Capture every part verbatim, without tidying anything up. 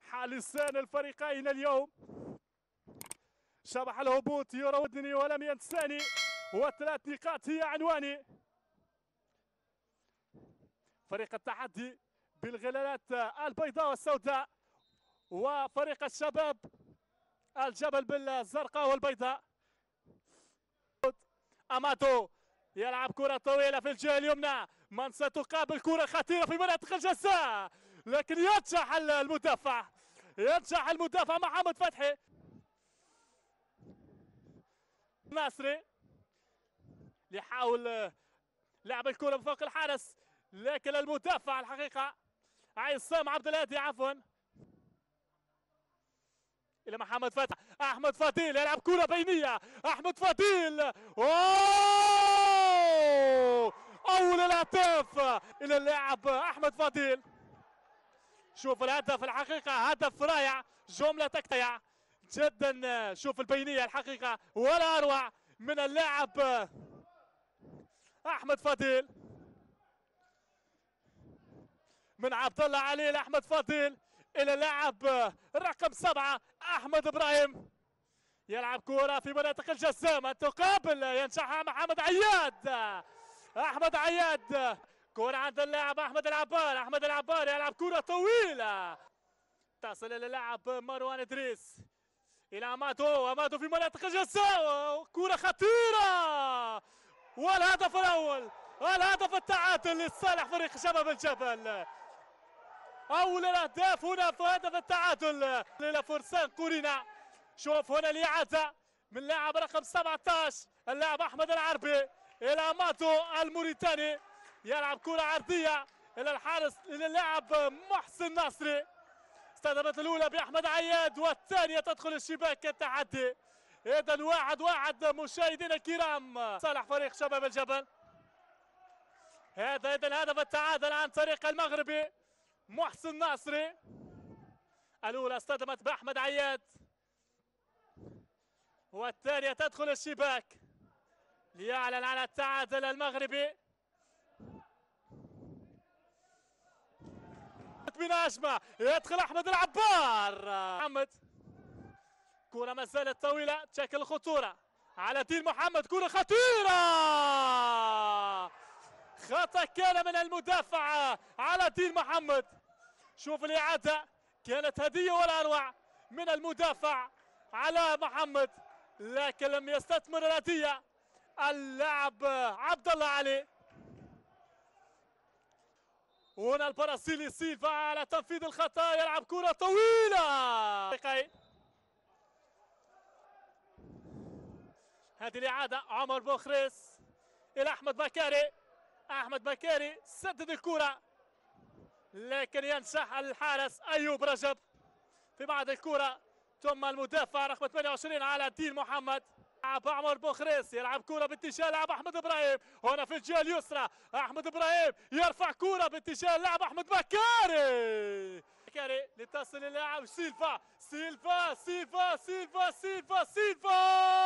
لسان الفريقين اليوم. شبح الهبوط يراودني ولم ينساني، وثلاث نقاط هي عنواني. فريق التحدي بالغلالات البيضاء والسوداء، وفريق الشباب الجبل بالزرقاء والبيضاء. أمادو يلعب كرة طويلة في الجهة اليمنى، من ستقابل كرة خطيرة في منطقة الجزاء، لكن ينجح المدافع ينجح المدافع محمد فتحي. ناصري يحاول لعب الكرة من فوق الحارس، لكن المدافع الحقيقة عصام عبد الهادي عفوا إلى محمد فتحي. أحمد فضيل يلعب كرة بينية، أحمد فضيل أوه! أول الأهداف إلى اللاعب أحمد فضيل. شوف الهدف الحقيقة هدف رائع، جملة تكتيع جدا. شوف البينية الحقيقة ولا أروع من اللاعب أحمد فضيل، من عبد الله علي لأحمد فضيل إلى اللاعب رقم سبعة أحمد إبراهيم. يلعب كرة في مناطق الجزاء، من تقابل ينجحها محمد عياد. أحمد عياد كرة عند اللاعب أحمد العبار. أحمد العبار يلعب كرة طويلة تصل إلى اللاعب مروان إدريس إلى أمادو. أمادو في مناطق الجزاء، كرة خطيرة والهدف الأول، الهدف التعادل لصالح فريق شباب الجبل. أول الأهداف هنا في هدف التعادل إلى فرسان قورينا. شوف هنا الإعادة من لاعب رقم سبعة عشر اللاعب أحمد العربي إلى أمادو الموريتاني، يلعب كرة عرضية إلى الحارس إلى اللاعب محسن ناصري. استخدمت الأولى بأحمد عياد والثانية تدخل الشباك التحدي. إذا واحد واحد مشاهدينا الكرام صالح فريق شباب الجبل. هذا إذا هدف التعادل عن طريق المغربي محسن ناصري. الأولى اصطدمت بأحمد عياد والثانية تدخل الشباك ليعلن على التعادل المغربي. بنجمة يدخل أحمد العبار. محمد كرة ما زالت طويلة تشكل خطورة على دين محمد، كرة خطيرة، خطأ كان من المدافع على دين محمد. شوف الإعادة كانت هدية ولا أروع من المدافع على محمد، لكن لم يستثمر الهدية اللاعب عبد الله علي. هنا البرازيلي سيلفا على تنفيذ الخطأ، يلعب كرة طويلة. هذه الإعادة عمر بوخريس إلى أحمد بكاري. أحمد بكاري سدد الكرة لكن ينجح الحارس أيوب رجب في بعض الكرة، ثم المدافع رقم ثمانية وعشرين على دين محمد. لعب عمر بوخريس يلعب كرة باتجاه لاعب أحمد إبراهيم، هنا في الجهة اليسرى أحمد إبراهيم يرفع كرة باتجاه لاعب أحمد بكاري. بكاري لتصل اللاعب سيلفا سيلفا سيلفا سيلفا سيلفا سيلفا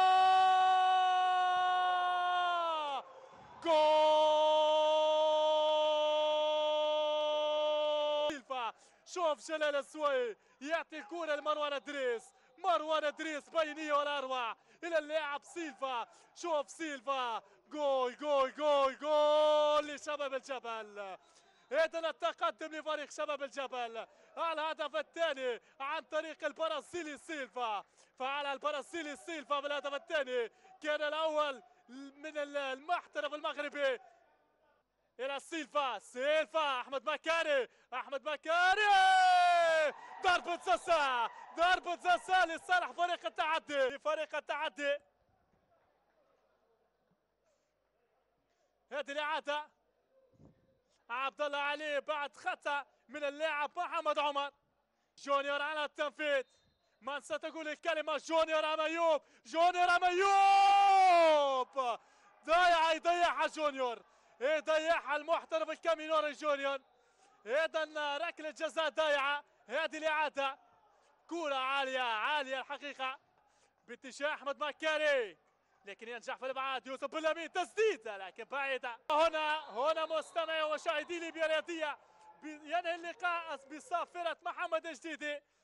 جول. سيلفا شوف جلال السوي يعطي الكرة لمروان إدريس، مروان إدريس بينية ولا أروع إلى اللاعب سيلفا. شوف سيلفا جول جول جول جول لشباب الجبل. إذن التقدم لفريق شباب الجبل. الهدف الثاني عن طريق البرازيلي سيلفا، فعل البرازيلي سيلفا بالهدف الثاني. كان الأول من المحترف المغربي إلى سيلفا. سيلفا أحمد بكاري أحمد بكاري ضربة جزاء ضربة جزاء لصالح فريق التحدي لفريق التحدي. هذه الإعادة عبد الله علي بعد خطأ من اللاعب محمد عمر. جونيور على التنفيذ، من ستقول الكلمة جونيور أم أيوب؟ جونيور أم أيوب؟ ضيع يضيعها جونيور، يضيعها المحترف الكامينوري جونيور. إذا ركلة جزاء ضايعة. هذه الإعادة كرة عالية عالية الحقيقة باتجاه أحمد بكاري، لكن ينجح في الابعاد يوسف بلامين، تسديده لكن بعيده. هنا هنا مستمعي ومشاهدي ليبيا الرياضيه ينهي اللقاء بصافره محمد الجديدي.